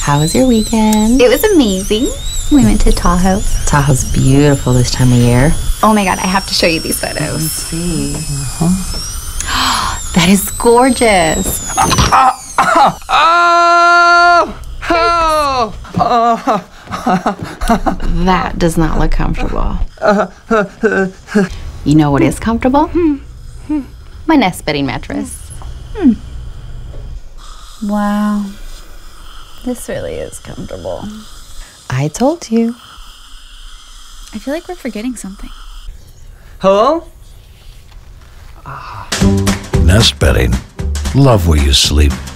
How was your weekend? It was amazing. We went to Tahoe. Tahoe's beautiful this time of year. Oh my God, I have to show you these photos. Let's see. That is gorgeous. That does not look comfortable. You know what is comfortable? My nest bedding mattress. Wow. This really is comfortable. I told you. I feel like we're forgetting something. Hello? Nest bedding. Love where you sleep.